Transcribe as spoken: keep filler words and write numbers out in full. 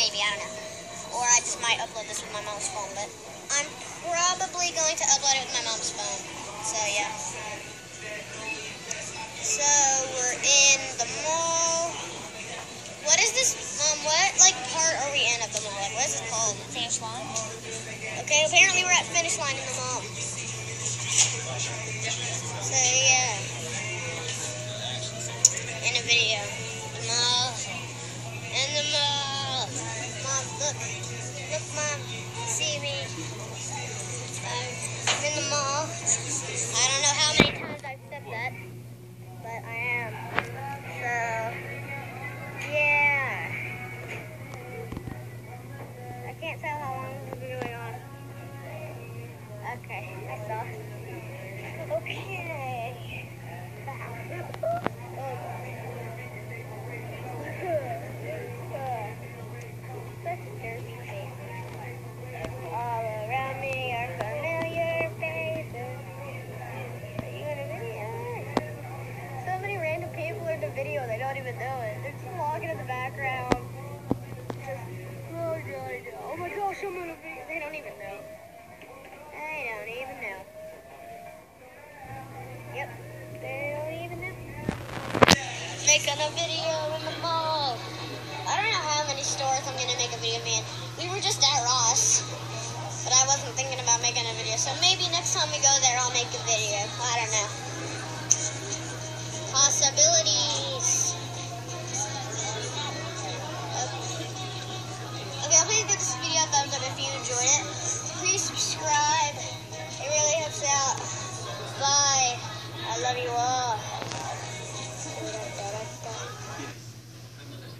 maybe, I don't know. Or I just might upload this with my mom's phone, but I'm probably going to upload it with my mom's phone. So, yeah. So, we're in the mall. What is this, um, what, like, part are we in of the mall? Like, what is it called? Finish line. Okay, apparently we're at finish line in the mall. So, yeah. In a video. The mall. In the mall. Mom, look. Look, Mom. See me. I'm in the mall. I don't know how many times I've said that, but I am. So, yeah. I can't tell how long this has been going on. Okay, I saw. Okay. All around me are familiar faces. Are you in a video? So many random people are in the video, they don't even know it. They're just walking in the background. Just, oh god, oh my gosh, I'm in a video. They don't even know. They don't even know. Yep, they don't even know. Making a video in the mall. I don't know how many stores I'm gonna make a video in. We were just at Ross, but I wasn't thinking about making a video. So maybe next time we go there, I'll make a video. I don't know. Possibilities. Okay, I'll please give this video a thumbs up if you enjoyed it. Please subscribe. It really helps out. Bye. I love you all.